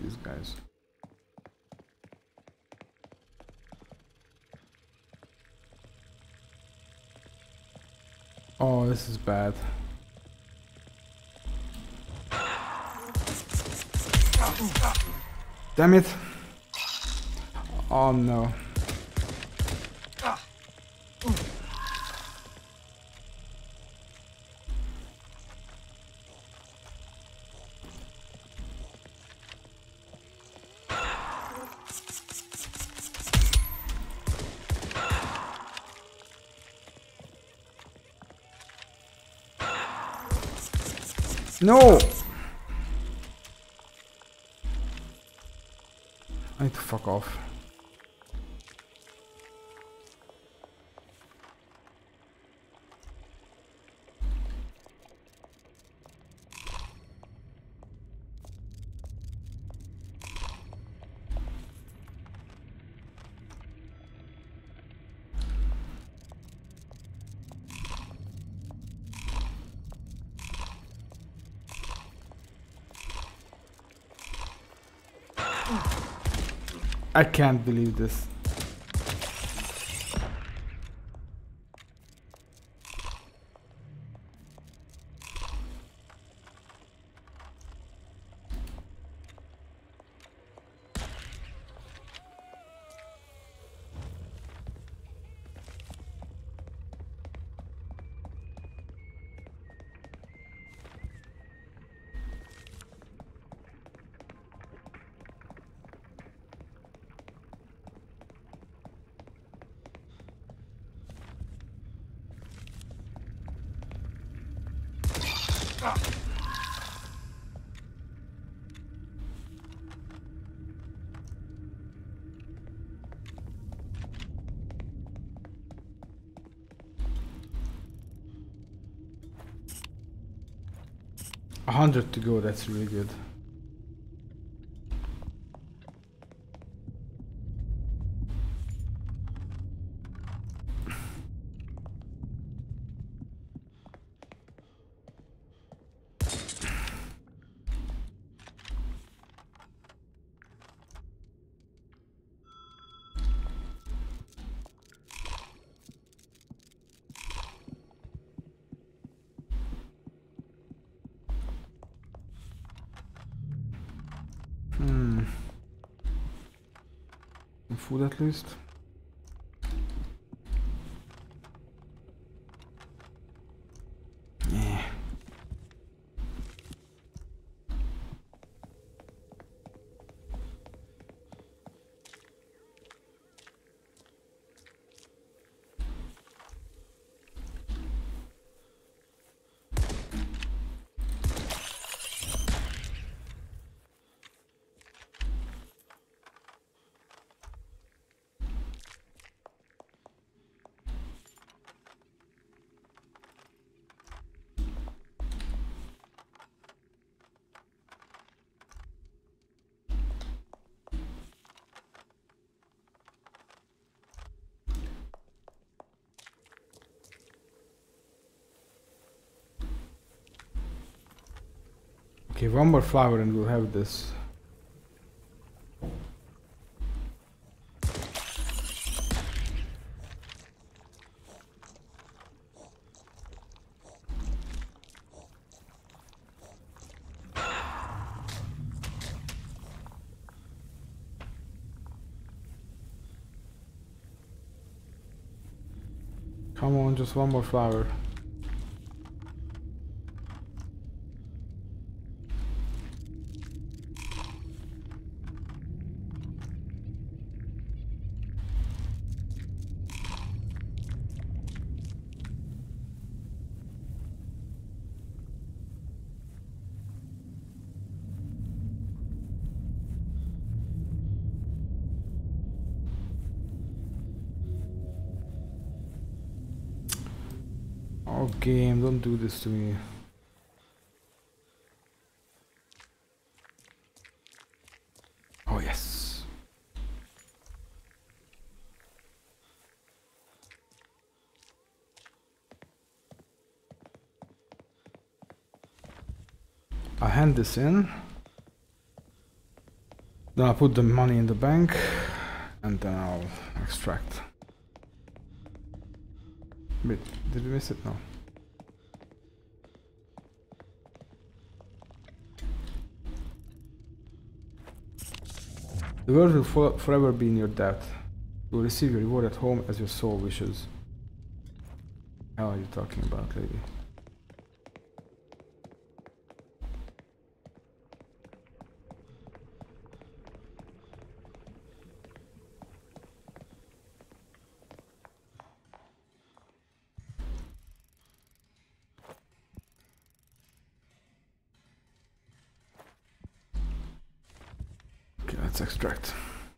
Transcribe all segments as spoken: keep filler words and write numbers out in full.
these guys. Oh, this is bad. Damn it! Oh no. No! I need to fuck off. I can't believe this. A hundred to go, that's really good. Hmm. Some food at least. Yeah. Okay, one more flower and we'll have this. Come on, just one more flower. Oh, game, don't do this to me. Oh, yes. I'll hand this in. Then I'll put the money in the bank and then I'll extract. Wait, did we miss it? No. The world will for forever be in your debt. You will receive your reward at home as your soul wishes. How are you talking about, lady? Okay, let's extract.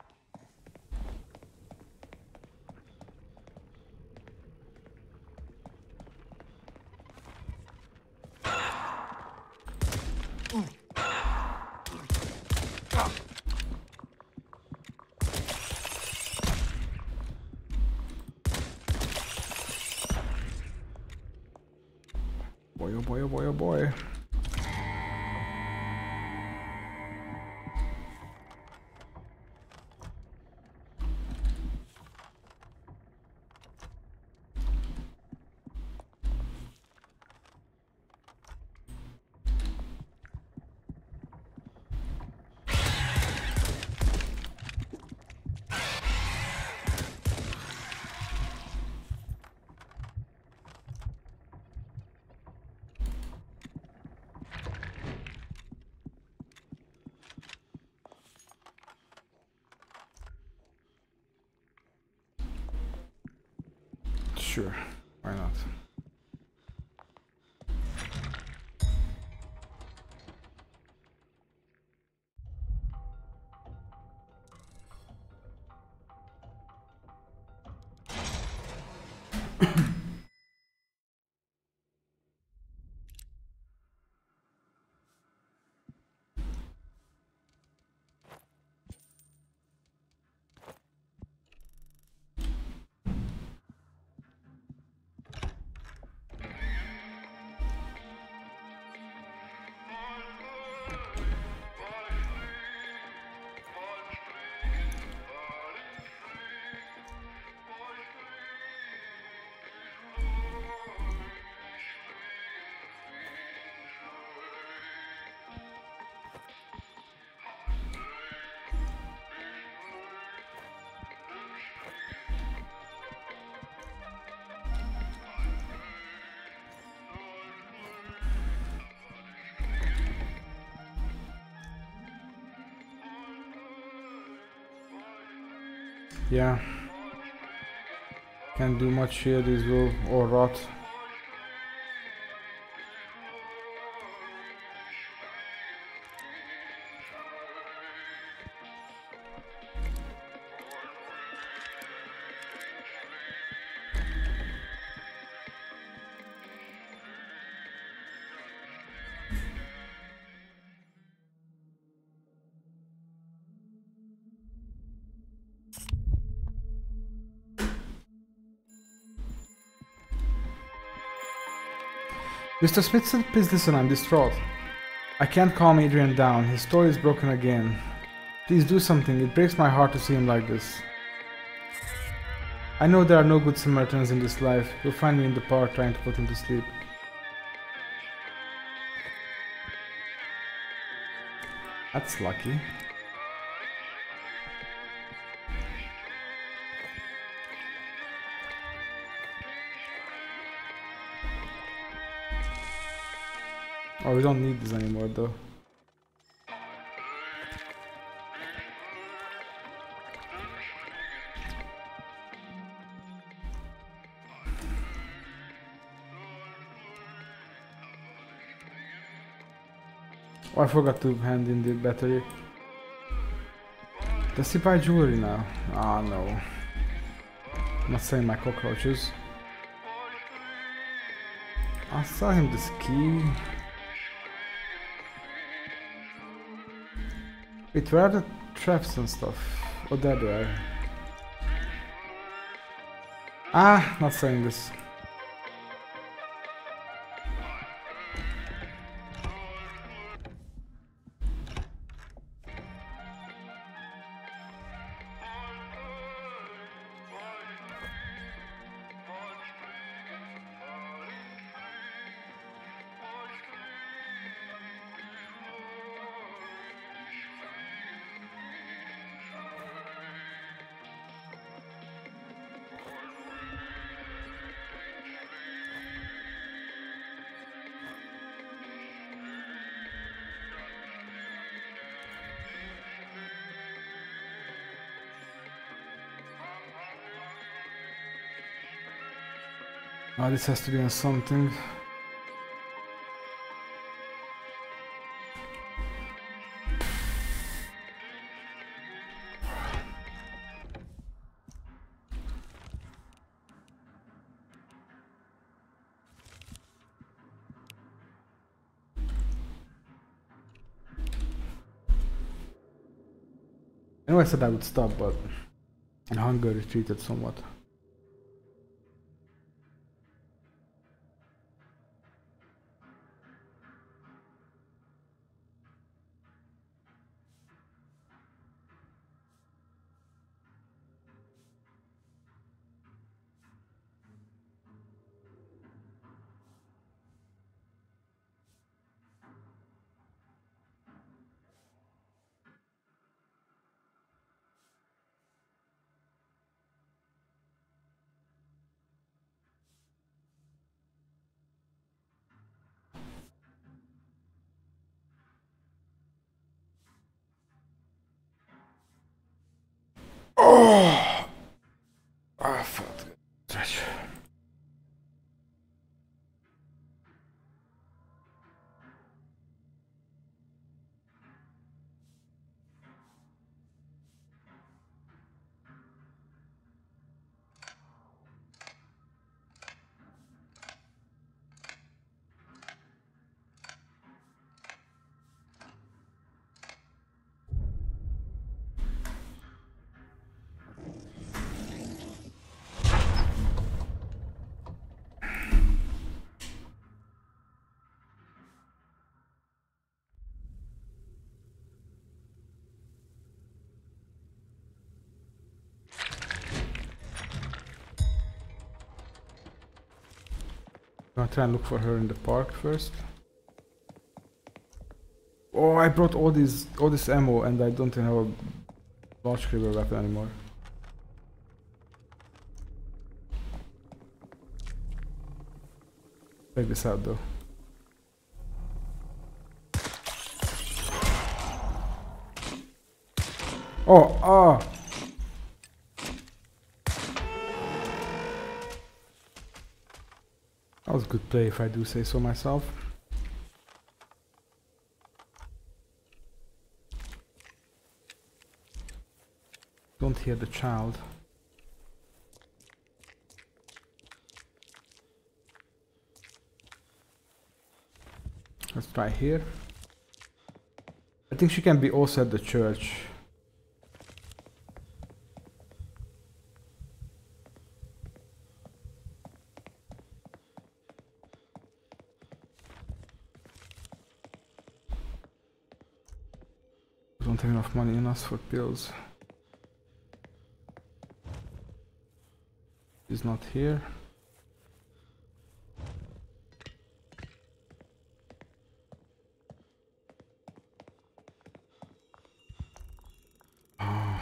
Boy, oh boy, oh boy, oh boy. Sure, why not? Yeah. Can't do much here, these will all rot. Mister Smithson, please listen, I'm distraught. I can't calm Adrian down, his story is broken again. Please do something, it breaks my heart to see him like this. I know there are no good Samaritans in this life, you'll find me in the park trying to put him to sleep. That's lucky. Oh, we don't need this anymore though. Oh, I forgot to hand in the battery. Does he buy jewelry now? Ah, no. I'm not selling my cockroaches. I'll sell him this key. Wait, where are the traps and stuff? Oh, there they are. Ah, not selling this. Oh, this has to be on something. I know I said I would stop, but hunger retreated somewhat. Oh! Ah, fuck. Stretch. I'm gonna try and look for her in the park first. Oh, I brought all these, all this ammo, and I don't have a large caliber weapon anymore. Check this out, though. Oh, ah! That was a good play, if I do say so myself. Don't hear the child. Let's try here. I think she can be also at the church. Don't have enough money in us for pills. He's not here. Oh.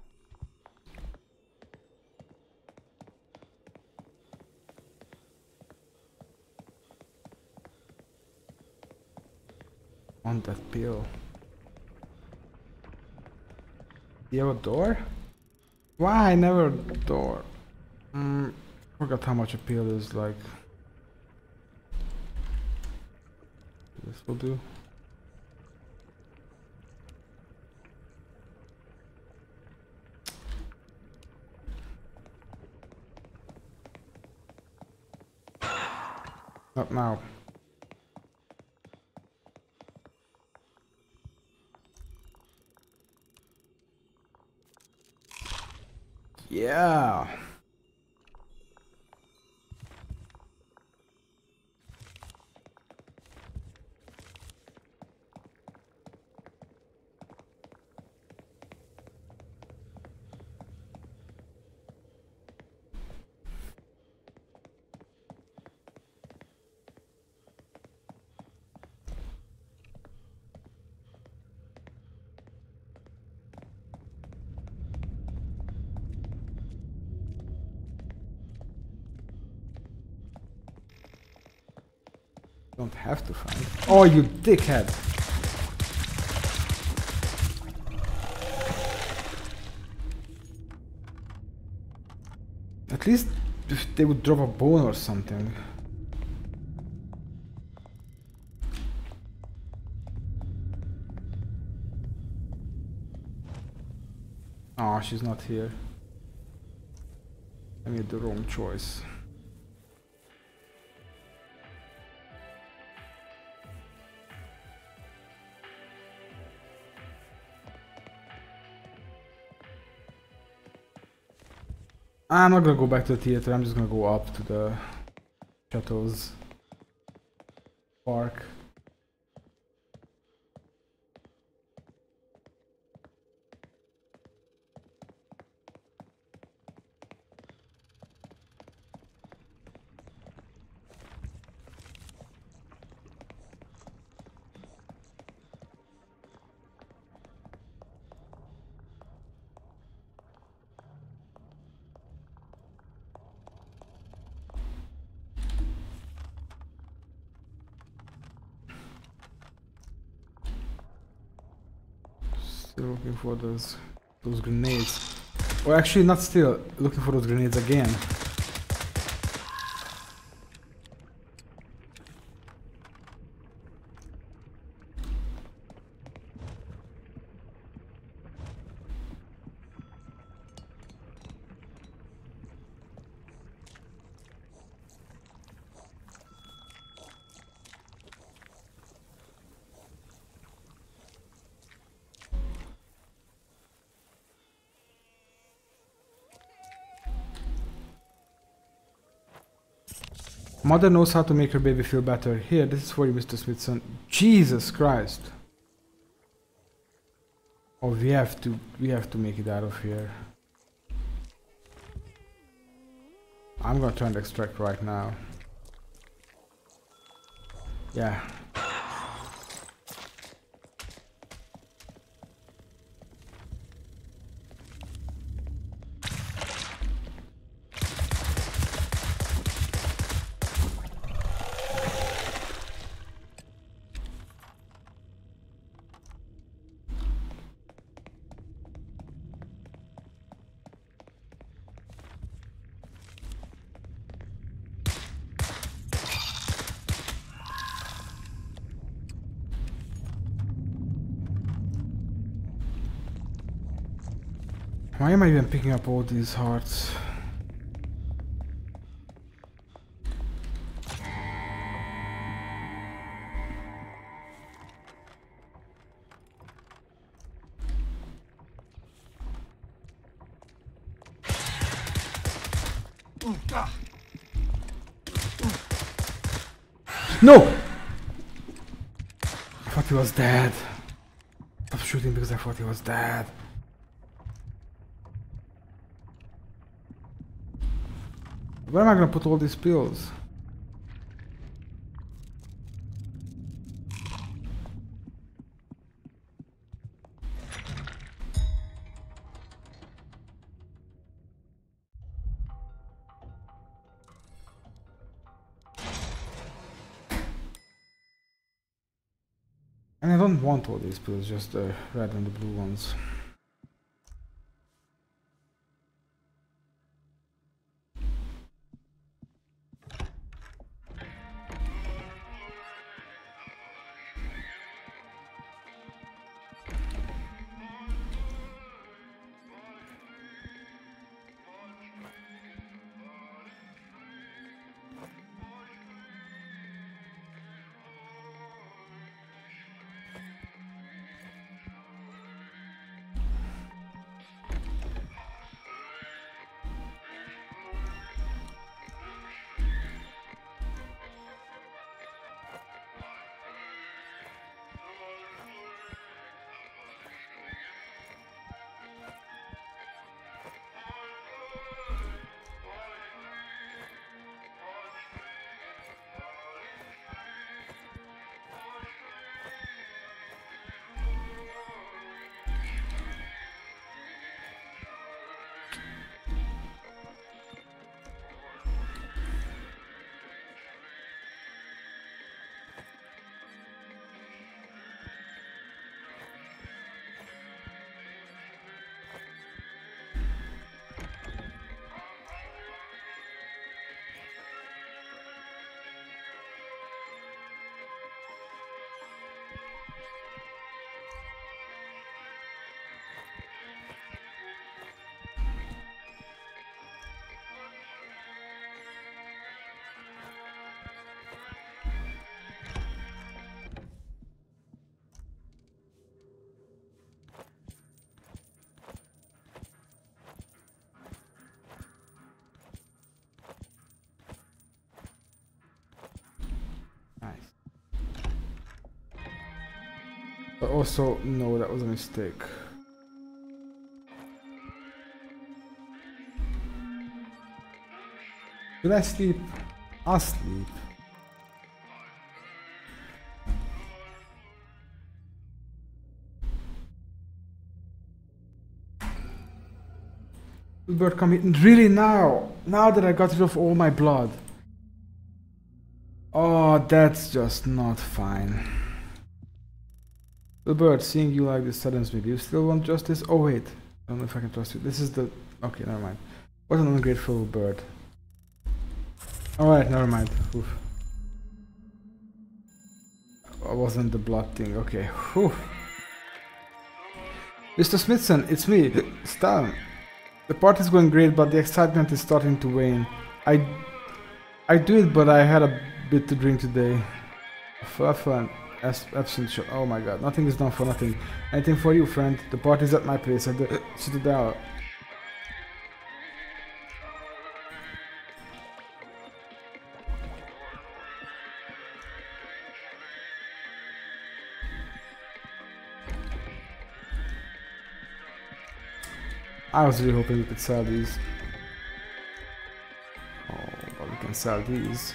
On that pill. You have a door? Why never a door? Mm, forgot how much a pill is like. This will do. Not now. Yeah. Don't have to find. Oh, you dickhead! At least if they would drop a bone or something. Oh, she's not here. I made the wrong choice. I'm not gonna go back to the theater, I'm just gonna go up to the Chateau's park. Still looking for those those grenades. Or actually not still looking for those grenades again. Mother knows how to make her baby feel better. Here, this is for you, Mister Smithson. Jesus Christ. Oh, we have to, we have to make it out of here. I'm gonna turn the extract right now. Yeah. Why am I even picking up all these hearts? No! I thought he was dead. Stop shooting because I thought he was dead. Where am I gonna put all these pills? And I don't want all these pills, just the red and the blue ones. But also, no, that was a mistake. Should I sleep? I'll sleep. Bird, come in. Really now? Now that I got rid of all my blood. Oh, that's just not fine. Bird, seeing you like this saddens me. Do you still want justice? Oh wait. I don't know if I can trust you. This is the... Okay, never mind. What an ungrateful bird. Alright, never mind. Oof. I wasn't the blood thing. Okay. Whew. Mister Smithson, it's me, Stan. The party's going great, but the excitement is starting to wane. I... I do it, but I had a bit to drink today. Fun, absent show. Oh my god, nothing is done for nothing. Anything for you, friend. The party's at my place at the Citadel. I was really hoping we could sell these. Oh, but we can sell these.